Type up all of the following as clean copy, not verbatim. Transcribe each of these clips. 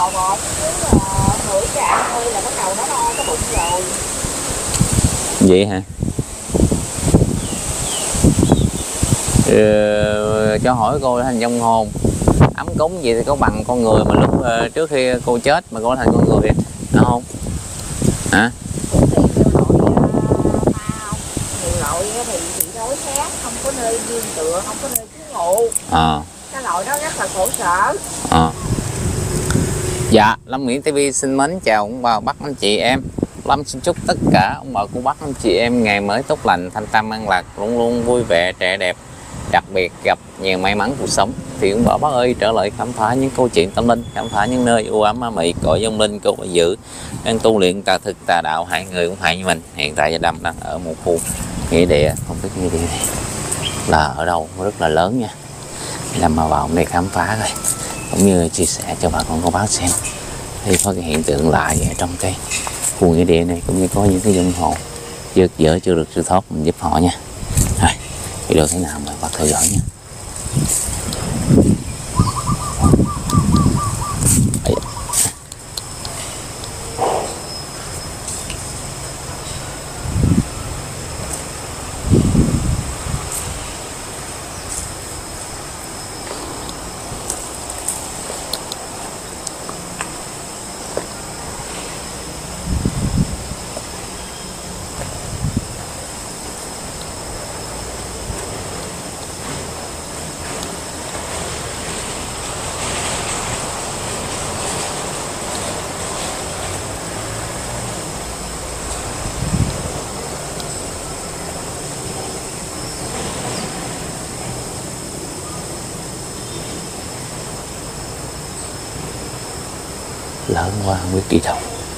bò bò chứ nửa trạm thôi là bắt đầu nó no cái bụng rồi. Vậy hả? Cho hỏi cô thành trong hồn ấm cúng gì thì có bằng con người mà lúc trước khi cô chết mà cô thành con người đúng không hả? Nhiều loại thì chị đối khác, không có nơi nương tựa, không có nơi trú ngụ. Cái loại đó rất là khổ sở. Dạ, Lâm Nguyễn TV xin mến chào ông bà bác anh chị em. Lâm xin chúc tất cả ông bà cô bác anh chị em ngày mới tốt lành, thanh tâm an lạc, luôn luôn vui vẻ, trẻ đẹp, đặc biệt gặp nhiều may mắn cuộc sống. Thì ông bà bác ơi, trở lại khám phá những câu chuyện tâm linh, khám phá những nơi u ám ma mị, cõi vong linh cô phải giữ đang tu luyện tà thực tà đạo, hại người cũng hại như mình. Hiện tại Gia Đâm đang ở một khu nghĩa địa, không biết nghĩa địa này là ở đâu, rất là lớn nha. Làm mà vào đây khám phá rồi cũng như chia sẻ cho bà con cô bác xem thì có cái hiện tượng lạ vậy trong cái khu nghĩa địa này, cũng như có những cái dân hồn giật dở chưa được siêu thoát, mình giúp họ nha. Rồi, video thế nào mà bác theo dõi nha. Lớn quá không biết đi đâu.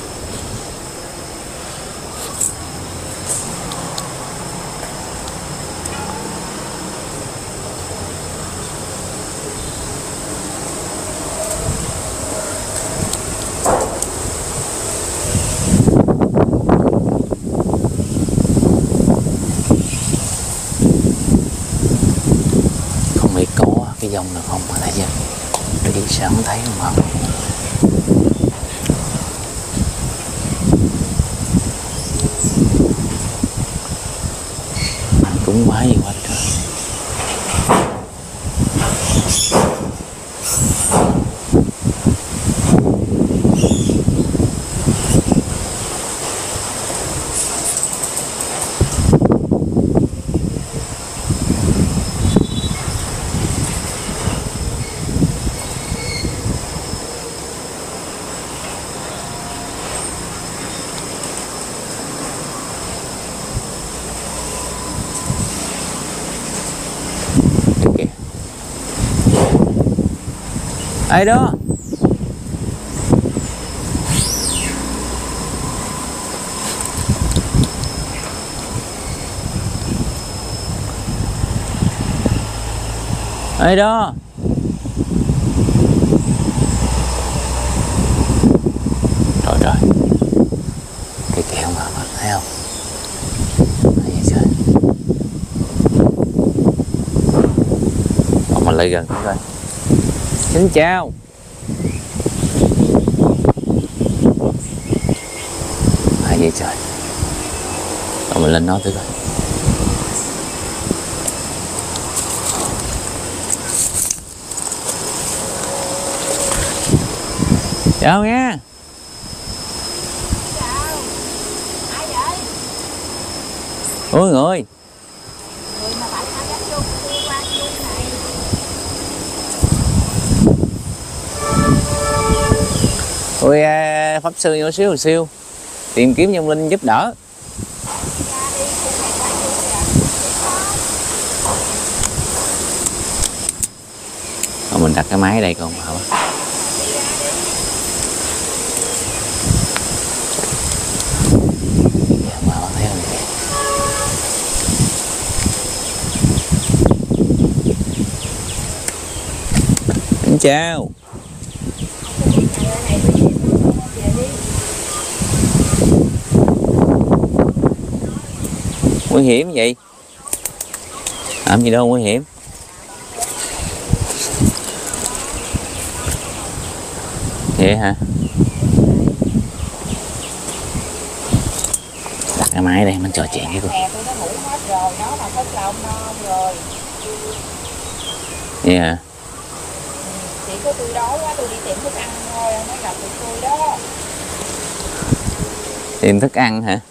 Không biết có cái dòng nào không mà thấy chưa? Tôi đi sao không thấy không hả? Cũng quá gì quá trời. Ai đó? Ai đó? Trời trời, cái kẹo mà bạn thấy không? Thấy gì trời? Còn mình lại gần coi. Xin chào. Hay vậy trời. Rồi mình lên nói thử coi. Chào nha. Chào. Ai vậy? Ôi người. Người mà tại sao dám vô đi qua khu này? Ôi pháp sư nhỏ xíu siêu tìm kiếm vong linh giúp đỡ. Rồi mình đặt cái máy ở đây con hả? Xin chào. Nguy hiểm vậy? Làm gì đâu nguy hiểm. Vậy hả? Đặt cái máy đây mình trò chuyện với cô. Tôi nó ngủ hết rồi, nó mà thức là ông no rồi. Vậy hả? Chỉ có tôi đói quá, tôi đi tìm thức ăn thôi, mới gặp được tôi đó. Tìm thức ăn hả?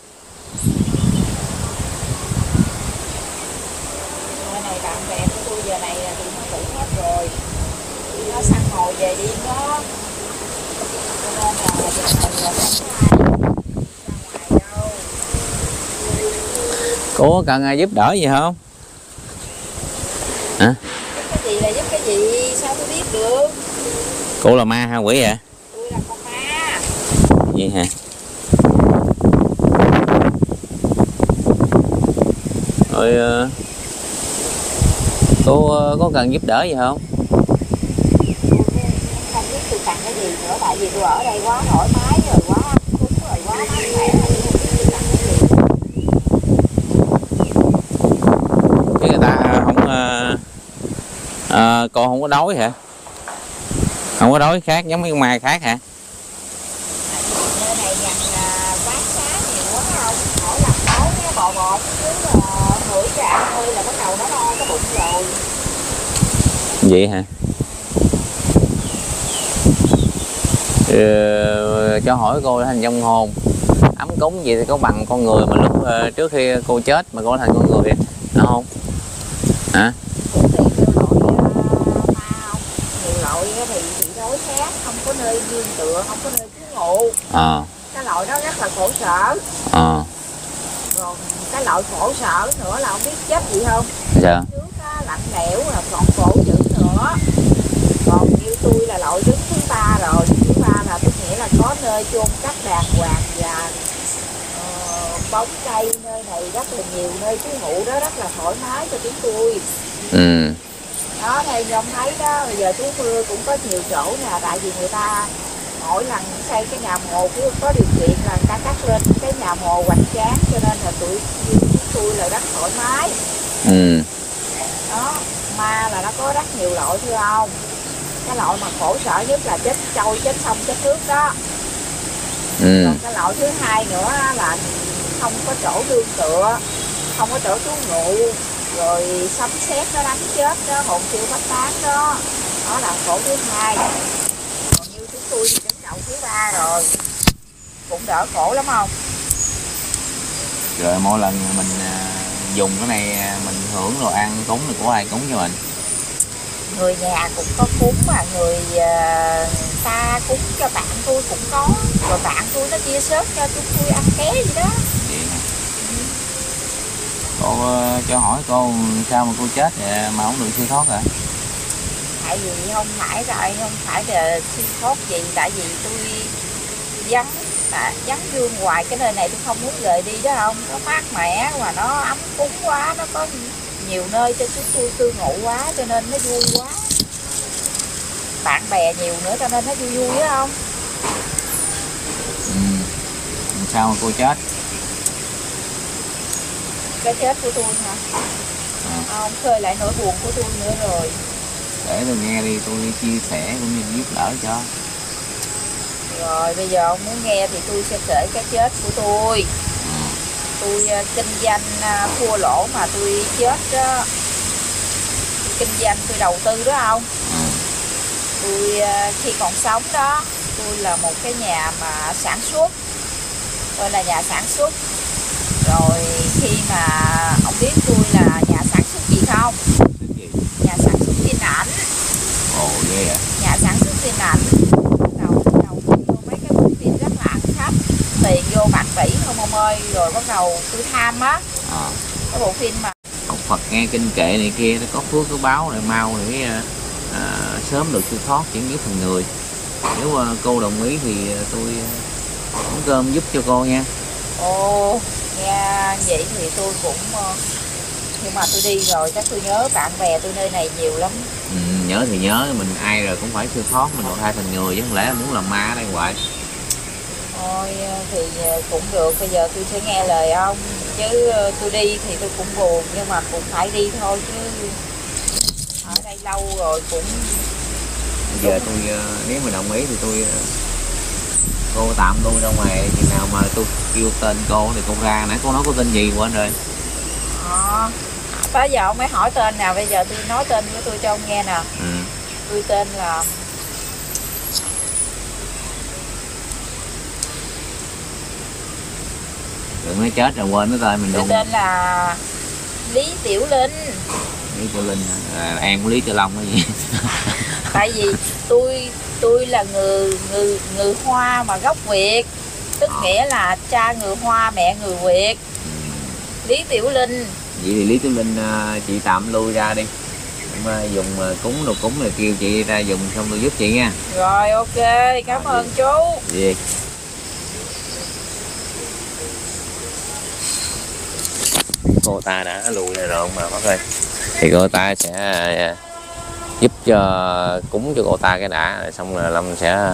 Nơi này bạn bè của tôi giờ này là tụi nó ngủ hết rồi. Tụi nó săn hồi về đêm đó. Cho nên là giờ mình là không có ai ra ngoài đâu. Cô có cần ai giúp đỡ gì không? Hả? Giúp cái gì là giúp cái gì, sao tôi biết được? Cô là ma hay quỷ vậy? Tôi là con ma. Vậy hả? Rồi cô có cần giúp đỡ gì không? Không biết tôi cần cái gì nữa, tại vì tôi ở đây quá thoải mái rồi, quá đúng rồi, quá mát mẻ rồi, tôi không biết tôi cần cái gì. Chứ người ta không cô không có đói hả? Không có đói khác giống mấy con ma khác hả? Nơi này nhằn quán xá nhiều quá không? Mỗi lần đói cái bò bò chứ hửi ra thôi là bắt đầu nó no cái bụng rồi. Vậy hả? Cho hỏi cô thành vong hồn ấm cúng gì thì có bằng con người mà lúc trước khi cô chết mà cô thành con người đúng không? Hả? Cũng tùy theo loại ma không? Nhiều loại thì đối khác, không có nơi nương tựa, không có nơi trú ngụ. Cái loại đó rất là khổ sở. Còn cái loại khổ sở nữa là không biết chết gì không? Dạ. Trước á, lạnh lẽo là còn khổ dữ nữa. Còn như tôi là loại đứng thứ ba rồi. Thứ ba là tức nghĩa là có nơi chôn cất đàng hoàng và bóng cây, nơi này rất là nhiều nơi trú ngụ đó, rất là thoải mái cho chúng tôi. Đó, theo như ông thấy đó, bây giờ trú mưa cũng có nhiều chỗ nè, tại vì người ta mỗi lần xây cái nhà mồ cũng có điều kiện là người ta cắt lên cái nhà mồ hoành tráng, cho nên là chúng tôi là rất thoải mái. Đó, ma là nó có rất nhiều loại thưa không? Cái loại mà khổ sở nhất là chết trôi, chết sông, chết nước đó. Còn cái loại thứ hai nữa là không có chỗ nương tựa, không có chỗ trú ngụ, rồi sấm sét nó đánh chết đó, hồn siêu phách tán đó. Đó là khổ thứ hai. Còn như chúng tôi thì đứng đầu thứ ba rồi, cũng đỡ khổ lắm không? Rồi mỗi lần mình dùng cái này mình hưởng đồ ăn cúng thì có ai cúng cho mình? Người nhà cũng có cúng, mà người ta cúng cho bạn tôi cũng có, rồi bạn tôi nó chia sớt cho chúng tôi ăn ké gì đó. Cô cho hỏi cô sao mà cô chết vậy mà không được siêu thoát rồi? Tại vì không phải là siêu thoát gì, tại vì tôi vắng vương hoài cái nơi này, tôi không muốn rời đi đó không? Nó mát mẻ mà nó ấm cúng quá, nó có nhiều nơi cho chúng tôi cư ngụ quá, cho nên nó vui quá. Bạn bè nhiều nữa cho nên nó vui vui đó không? Sao mà cô chết? Cái chết của tôi hả? Không, khơi lại nỗi buồn của tôi nữa rồi. Để tôi nghe đi, tôi chia sẻ cũng như giúp đỡ cho. Rồi bây giờ ông muốn nghe thì tôi sẽ kể cái chết của tôi. Tôi kinh doanh thua lỗ mà tôi chết đó. Tôi kinh doanh, tôi đầu tư đó không? Tôi khi còn sống đó, tôi là một cái nhà mà sản xuất. Tôi là nhà sản xuất. Rồi khi mà ông biết tôi là nhà sản xuất gì không? Nhà sản xuất phim ảnh. Ồ ghê à. Nhà sản xuất phim ảnh. Đầu tư vô mấy cái bộ phim rất là ăn khách, tiền vô bạc tỷ không ông ơi. Rồi bắt đầu tôi tham á. Cái bộ phim mà Phật nghe kinh kệ này kia, nó có phước có báo rồi mau để sớm được siêu thoát chuyển nghiệp thành người. Nếu cô đồng ý thì tôi nấu cơm giúp cho cô nha. Ồ, nghe vậy thì tôi cũng nhưng mà tôi đi rồi chắc tôi nhớ bạn bè tôi nơi này nhiều lắm. Nhớ thì nhớ, mình ai rồi cũng phải siêu thoát, mình đầu thai thành người chứ không lẽ muốn làm ma ở đây hoài. Thôi thì cũng được, bây giờ tôi sẽ nghe lời ông, chứ tôi đi thì tôi cũng buồn nhưng mà cũng phải đi thôi chứ ở đây lâu rồi cũng giờ tôi nếu mà đồng ý thì tôi cô tạm tôi ra ngoài, chừng nào mà tôi kêu tên cô thì cô ra. Nãy cô nói cô tên gì quên rồi. Bây giờ ông mới hỏi tên nào, bây giờ tôi nói tên của tôi cho ông nghe nè. Tôi tên là đừng nói chết rồi quên cái tên mình tôi luôn. tên là Lý Tiểu Linh. Lý Tiểu Linh em của Lý Tiểu Long cái gì? Tại vì tôi là người Hoa mà gốc Việt, tức nghĩa là cha người Hoa mẹ người Việt. Lý Tiểu Linh. Vậy thì Lý Tiểu Linh chị tạm lui ra đi. Dùng cúng đồ cúng là kêu chị ra dùng xong tôi giúp chị nha. Rồi ok, cảm ơn chú. Gì? Cô ta đã lùi ra rồi mà bác ơi. Thì cô ta sẽ giúp cho cúng cho cô ta cái đã, xong rồi Lâm sẽ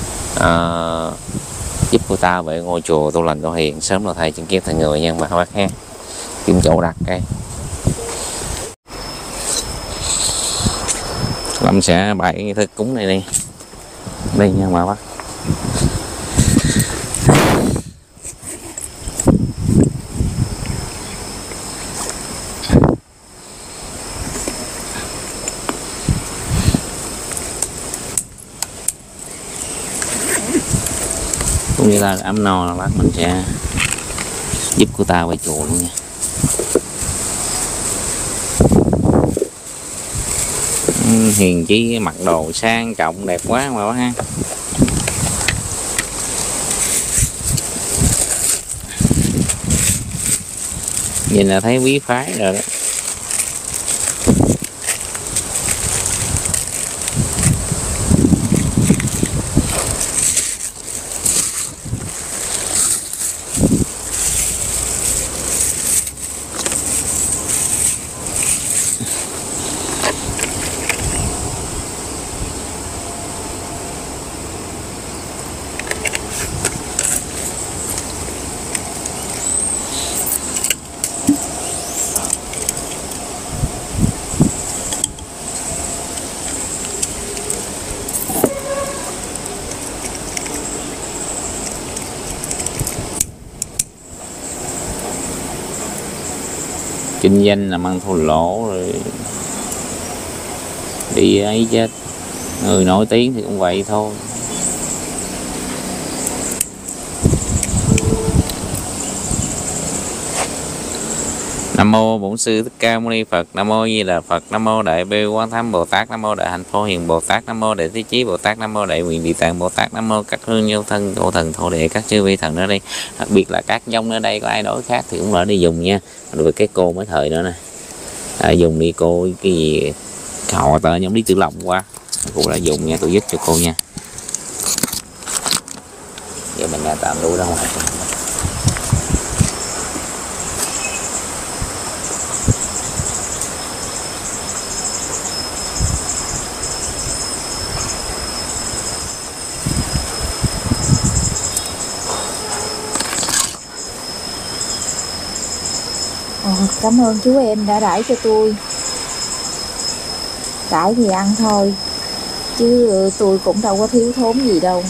giúp cô ta về ngôi chùa Tu Lành Tu Hiền sớm là thầy chứng kiến thành người nha các bác ha. Kiếm chỗ đặt cái Lâm sẽ bày cái nghi thức cúng này đi nha mà bác. Cũng như là ấm no là bác mình sẽ giúp cô ta về chùa luôn nha. Hiền chí mặc đồ sang trọng đẹp quá mà bác ha. Nhìn là thấy quý phái rồi đó. Kinh doanh làm ăn thua lỗ rồi đi ấy chết. Người nổi tiếng thì cũng vậy thôi. Nam mô Bổn Sư Thích Ca Mâu Ni Phật. Nam mô Di Đà Phật. Nam mô Đại Bi Quán Thánh Bồ Tát. Nam mô Đại Hạnh Phổ Hiền Bồ Tát. Nam mô Đại Thế Chí Bồ Tát. Nam mô Đại Nguyện Địa Tạng Bồ Tát. Nam mô các hương nhân thân cổ thần thổ địa các chư vi thần ở đây, đặc biệt là các dông ở đây có ai đối khác thì cũng là đi dùng nha. Rồi cái cô mới thời nữa nè, dùng đi cô cái gì họ tên giống Lý Tiểu Long quá, cô đã dùng nha, tôi giúp cho cô nha. Giờ mình nhà tạm lưu ra ngoài. Cảm ơn chú em đã đãi cho tôi. Đãi thì ăn thôi, chứ tôi cũng đâu có thiếu thốn gì đâu.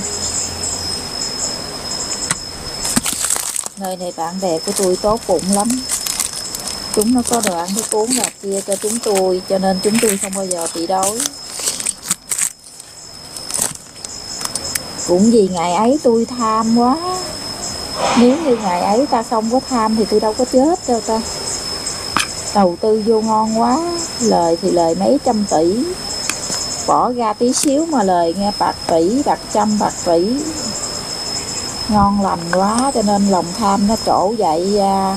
Nơi này bạn bè của tôi tốt bụng lắm. Chúng nó có đồ ăn thức uống là chia cho chúng tôi, cho nên chúng tôi không bao giờ bị đói. Cũng vì ngày ấy tôi tham quá. Nếu như ngày ấy ta không có tham thì tôi đâu có chết đâu ta. Đầu tư vô ngon quá, lời thì lời mấy trăm tỷ, bỏ ra tí xíu mà lời nghe bạc tỷ, bạc trăm, bạc tỷ. Ngon lành quá cho nên lòng tham nó trổ dậy ra.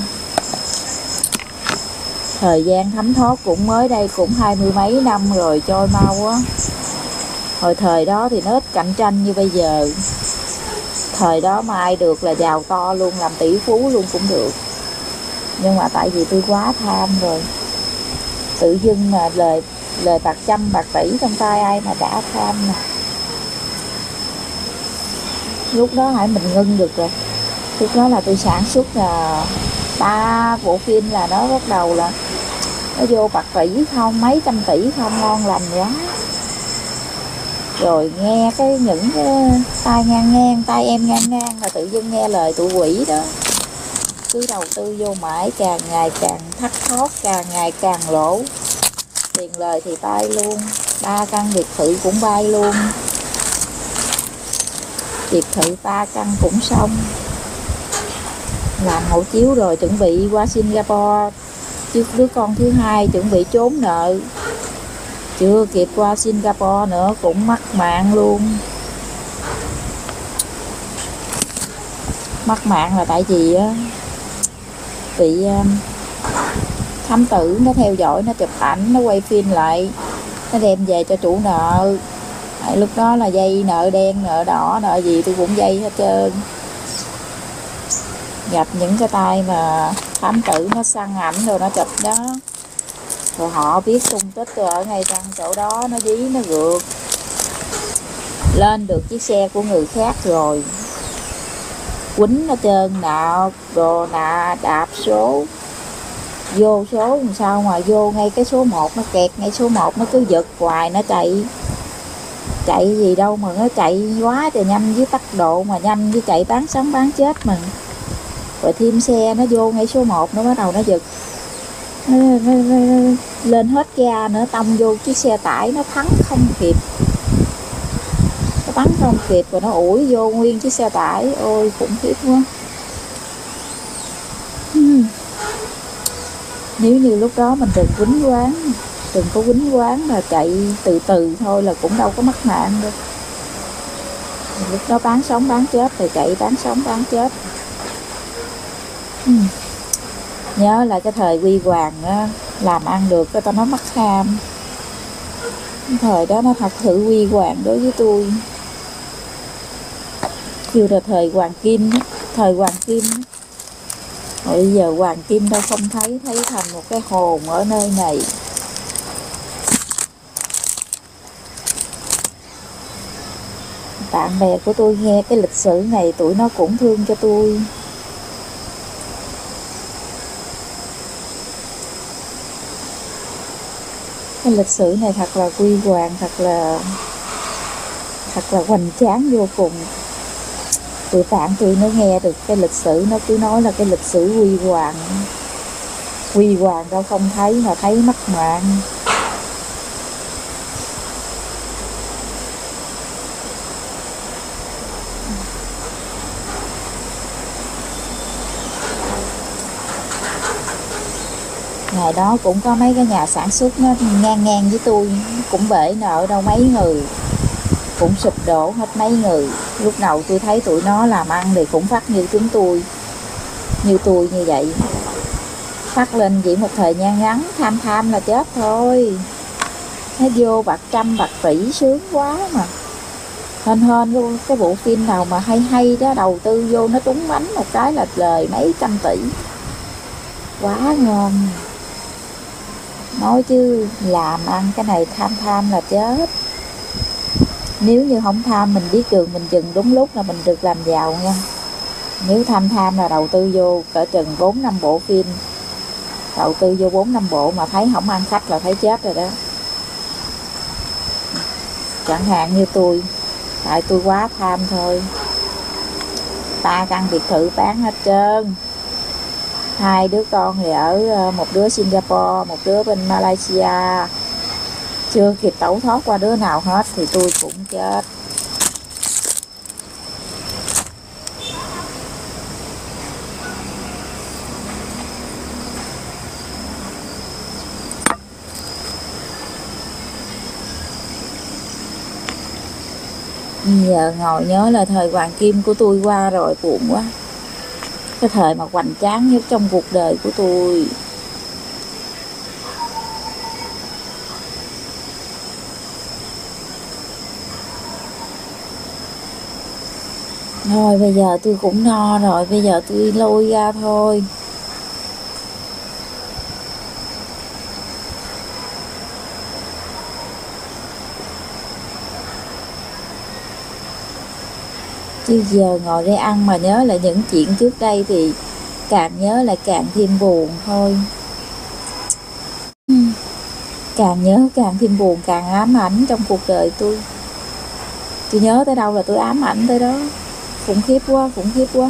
Thời gian thấm thoát cũng mới đây cũng 20 mấy năm rồi, trôi mau quá. Hồi thời đó thì nó ít cạnh tranh như bây giờ. Thời đó mà ai được là giàu to luôn, làm tỷ phú luôn cũng được. Nhưng mà tại vì tôi quá tham rồi, tự dưng mà lời bạc trăm bạc tỷ trong tay ai mà đã tham nè. Lúc đó hãy mình ngưng được rồi. Lúc đó là tôi sản xuất là 3 bộ phim là nó bắt đầu là nó vô bạc tỷ không, mấy trăm tỷ không, ngon lành quá. rồi nghe những cái tai ngang ngang, tai em ngang ngang là tự dưng nghe lời tụi quỷ đó. Cứ đầu tư vô mãi, càng ngày càng thất thoát, càng ngày càng lỗ. Tiền lời thì bay luôn, 3 căn biệt thự cũng bay luôn. Biệt thự 3 căn cũng xong. Làm hộ chiếu rồi chuẩn bị qua Singapore, chứ đứa con thứ hai chuẩn bị trốn nợ. Chưa kịp qua Singapore nữa cũng mắc mạng luôn. Mắc mạng là tại vì á, bị thám tử nó theo dõi, nó chụp ảnh, nó quay phim lại, nó đem về cho chủ nợ. Lúc đó là dây nợ đen, nợ đỏ, nợ gì tôi cũng dây hết trơn. Gặp những cái tay mà thám tử nó săn ảnh rồi nó chụp đó, rồi họ biết tung tích tôi ở ngay trong chỗ đó, nó dí nó gượt lên được chiếc xe của người khác rồi quýnh hết trơn, nạ đồ nạ đạp số vô số làm sao mà vô ngay cái số 1, nó kẹt ngay số 1, nó cứ giật hoài, nó chạy gì đâu mà nó chạy quá trời nhanh, với tốc độ mà nhanh, với chạy bán sống bán chết mình. Rồi thêm xe nó vô ngay số 1, nó bắt đầu nó giật, nó lên hết ga nữa, tông vô chiếc xe tải, nó thắng không kịp, nó bắn không kịp, rồi nó ủi vô nguyên chiếc xe tải. Ôi khủng khiếp quá. Nếu như lúc đó mình đừng quýnh quán, đừng có quýnh quán, là chạy từ từ thôi là cũng đâu có mất mạng đâu. Lúc đó bán sống bán chết thì chạy bán sống bán chết. Nhớ là cái thời Huy Hoàng á, làm ăn được cái tao nói mắc ham. Thời đó nó thật sự Huy Hoàng đối với tôi. Kêu là thời Hoàng Kim, thời Hoàng Kim. Rồi bây giờ Hoàng Kim đâu không thấy, thấy thành một cái hồn ở nơi này. Bạn bè của tôi nghe cái lịch sử này, tụi nó cũng thương cho tôi. Cái lịch sử này thật là huy hoàng, thật là hoành tráng vô cùng. Tụi bạn tôi nó nghe được cái lịch sử, nó cứ nói là cái lịch sử huy hoàng. Huy hoàng đâu không thấy mà thấy mất mạng. Ngày đó cũng có mấy cái nhà sản xuất nó ngang ngang với tôi, cũng bể nợ đâu mấy người, cũng sụp đổ hết mấy người. Lúc đầu tôi thấy tụi nó làm ăn thì cũng phát như chúng tôi, như vậy. Phát lên chỉ một thời gian ngắn, tham là chết thôi. Nó vô bạc trăm bạc tỷ sướng quá mà. Hên luôn cái bộ phim nào mà hay đó, đầu tư vô nó trúng bánh một cái là lời mấy trăm tỷ. Quá ngon. Nói chứ làm ăn cái này tham là chết. Nếu như không tham, mình biết đường mình dừng đúng lúc là mình được làm giàu nha. Nếu tham là đầu tư vô cỡ chừng 4-5 bộ phim, đầu tư vô 4-5 bộ mà thấy không ăn khách là thấy chết rồi đó. Chẳng hạn như tôi, tại tôi quá tham thôi. 3 căn biệt thự bán hết trơn. 2 đứa con thì ở, một đứa Singapore, một đứa bên Malaysia. Chưa kịp tẩu thoát qua đứa nào hết thì tôi cũng chết. Giờ ngồi nhớ là thời hoàng kim của tôi qua rồi, buồn quá. Cái thời mà hoành tráng nhất trong cuộc đời của tôi. Rồi bây giờ tôi cũng no rồi, bây giờ tôi lôi ra thôi. Chứ giờ ngồi đây ăn mà nhớ lại những chuyện trước đây thì càng nhớ lại càng thêm buồn thôi. Càng nhớ càng thêm buồn, càng ám ảnh trong cuộc đời tôi. Tôi nhớ tới đâu là tôi ám ảnh tới đó. Khủng khiếp quá, khủng khiếp quá.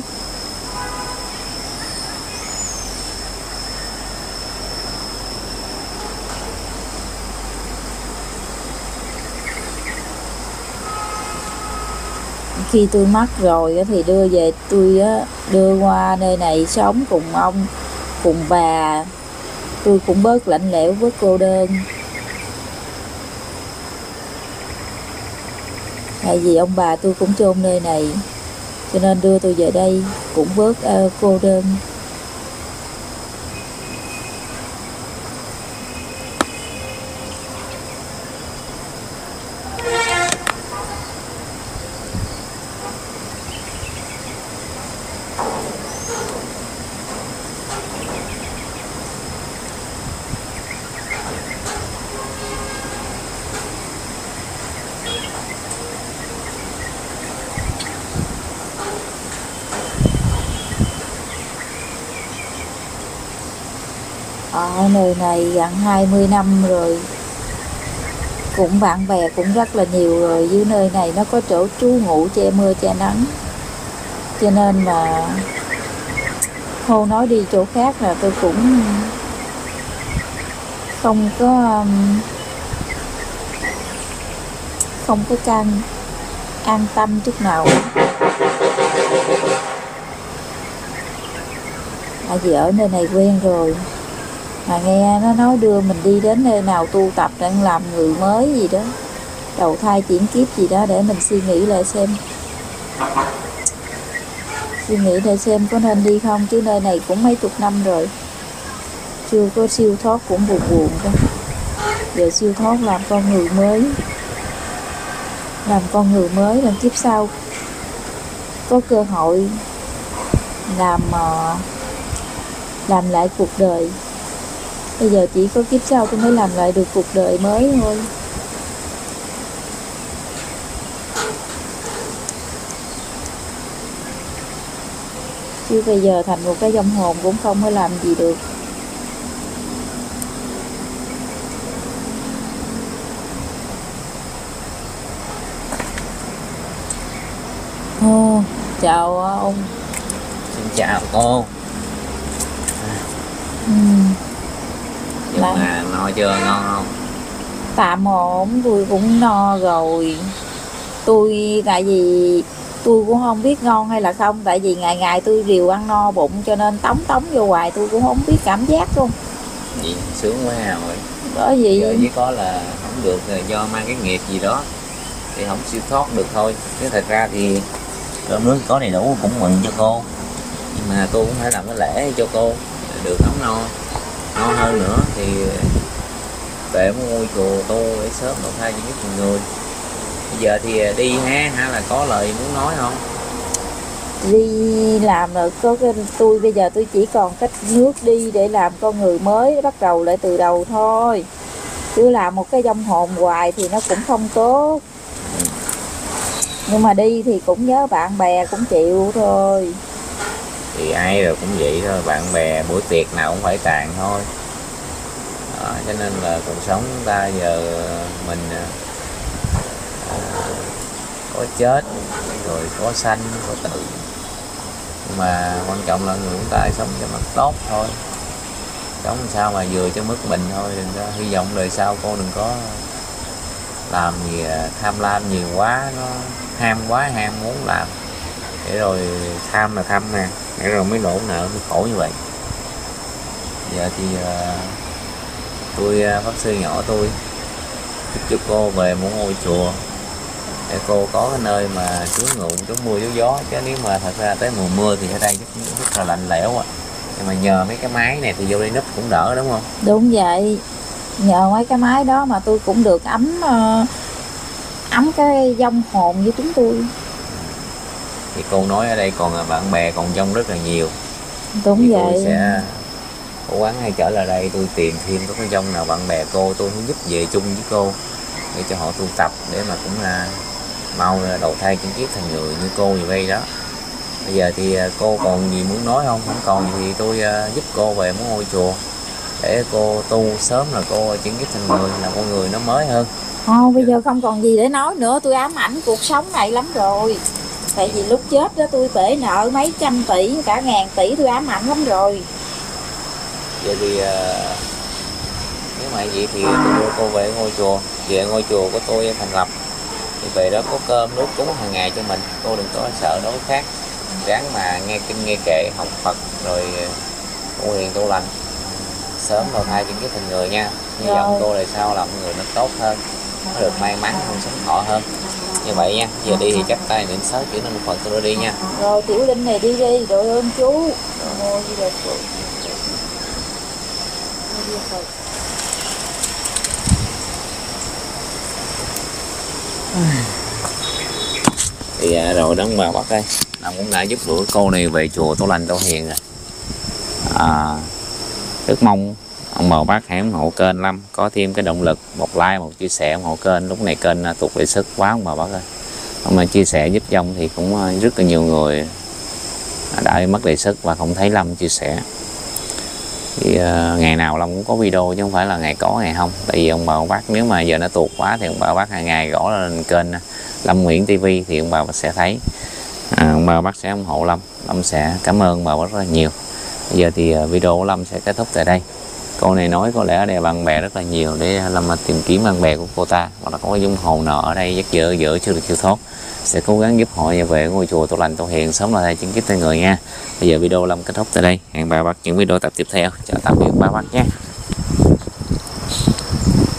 Khi tôi mất rồi thì đưa về, tôi đưa qua nơi này sống cùng ông, cùng bà. Tôi cũng bớt lạnh lẽo, bớt cô đơn. Tại vì ông bà tôi cũng chôn nơi này, cho nên đưa tôi về đây cũng bớt cô đơn. Ở nơi này gần 20 năm rồi, cũng bạn bè cũng rất là nhiều rồi. Dưới nơi này nó có chỗ trú ngụ che mưa che nắng, cho nên mà Hô nói đi chỗ khác là tôi cũng không có an tâm chút nào. Tại vì ở nơi này quen rồi, mà nghe nó nói đưa mình đi đến nơi nào tu tập đang làm người mới gì đó, đầu thai chuyển kiếp gì đó, để mình suy nghĩ lại xem. Suy nghĩ để xem có nên đi không, chứ nơi này cũng mấy chục năm rồi, chưa có siêu thoát cũng buồn buồn thôi. Giờ siêu thoát làm con người mới, làm kiếp sau có cơ hội làm lại cuộc đời. Bây giờ chỉ có kiếp sau tôi mới làm lại được cuộc đời mới thôi. Chứ bây giờ thành một cái vong hồn cũng không có làm gì được. Chào ông. Xin chào cô. Nhưng mà no chưa, ngon không? Tạm ổn, tôi cũng no rồi. Tại vì tôi cũng không biết ngon hay là không, tại vì ngày ngày tôi đều ăn no bụng, cho nên tống vô hoài tôi cũng không biết cảm giác luôn. Vậy sướng quá rồi. Bởi vì giờ chỉ có là không được do mang cái nghiệp gì đó thì không siêu thoát được thôi. Chứ thật ra thì cơm nước có đầy đủ cũng mừng cho cô, nhưng mà cô cũng phải làm cái lễ cho cô được ấm no hơn nữa thì về một ngôi chùa tu để sớm đầu thai cho những người. Bây giờ thì đi ha là có lời muốn nói không? đi làm rồi có cái tôi bây giờ tôi chỉ còn cách nước đi để làm con người mới, bắt đầu lại từ đầu thôi. Chứ làm một cái vong hồn hoài thì nó cũng không tốt. Nhưng mà đi thì cũng nhớ bạn bè, cũng chịu thôi. Thì ai rồi cũng vậy thôi, bạn bè buổi tiệc nào cũng phải tàn thôi. Đó, cho nên là cuộc sống chúng ta giờ mình có chết rồi có sanh có tử, nhưng mà quan trọng là người chúng ta sống cho mặt tốt thôi, sống sao mà vừa cho mức mình thôi. Đừng có hy vọng đời sau cô đừng có làm gì tham lam nhiều quá, nó ham quá ham muốn làm để rồi tham là tham nè, để rồi mới đổ nợ mới khổ như vậy. Giờ thì tôi pháp sư nhỏ tôi chúc cô về một ngôi chùa để cô có cái nơi mà trú ngụ, trú mưa trú gió. Chứ nếu mà thật ra tới mùa mưa thì ở đây rất là lạnh lẽo nhưng mà nhờ mấy cái máy này thì vô đây núp cũng đỡ, đúng không? Đúng vậy, nhờ mấy cái máy đó mà tôi cũng được ấm cái vong hồn với chúng tôi. Thì cô nói ở đây còn bạn bè còn vong rất là nhiều. Đúng thì vậy. Tôi sẽ cố gắng hay trở lại đây tôi tìm thêm có cái vong nào bạn bè cô, tôi muốn giúp về chung với cô để cho họ tu tập, để mà cũng là mau đầu thai chuyển kiếp thành người như cô như vậy đó. Bây giờ thì cô còn gì muốn nói không? Không còn gì thì tôi giúp cô về một ngôi chùa để cô tu sớm là cô chuyển kiếp thành người, là con người nó mới hơn. Thôi bây giờ không còn gì để nói nữa, tôi ám ảnh cuộc sống này lắm rồi. Tại vì lúc chết đó tôi bể nợ mấy trăm tỷ, cả ngàn tỷ, tôi ám ảnh lắm rồi. Vậy thì nếu mà vậy thì tôi đưa cô về ngôi chùa. Về ngôi chùa của tôi thành lập thì về đó có cơm nước cúng hàng ngày cho mình. Cô đừng có sợ đối khác, ráng mà nghe kinh nghe kệ, học Phật rồi tu hiền tu lành, sớm đầu thai những cái thành người nha. Hy vọng cô đời sau làm người nó tốt hơn, nó được may mắn hơn, sống thọ hơn. Như vậy nha, giờ đi thì chắc tay niệm 6 chữ Nam Phật tôi đưa đi nha. Rồi Tiểu Linh này đi đi, đội ơn chú. Thì rồi đó bà bác ơi, ông cũng đã giúp đỡ cô này về chùa tu lành tu hiền rồi. Rất mong ông bà bác hãy ủng hộ kênh Lâm, có thêm cái động lực, một like, một chia sẻ ủng hộ kênh. Lúc này kênh tụt về sức quá ông bà bác ơi. Ông mà chia sẻ giúp Dông thì cũng rất là nhiều người đã mất đề sức và không thấy Lâm chia sẻ. Thì ngày nào Lâm cũng có video chứ không phải là ngày có ngày không. Tại vì ông bà bác nếu mà giờ nó tuột quá thì ông bà bác hàng ngày gõ lên kênh Lâm Nguyễn TV thì ông bà bác sẽ thấy. Ông bà bác sẽ ủng hộ Lâm, Lâm sẽ cảm ơn ông bà bác rất là nhiều. Bây giờ thì video của Lâm sẽ kết thúc tại đây. Cô này nói có lẽ ở đây bạn bè rất là nhiều để Lâm tìm kiếm bạn bè của cô ta, hoặc là có cái dung hồn nợ ở đây rất dở chưa được siêu thoát, sẽ cố gắng giúp họ về ngôi chùa tu lành tu hiền sớm là thầy chứng kiếp tên người nha. Bây giờ video Lâm kết thúc tại đây, hẹn bà bác những video tập tiếp theo. Chào tạm biệt bà bác nhé.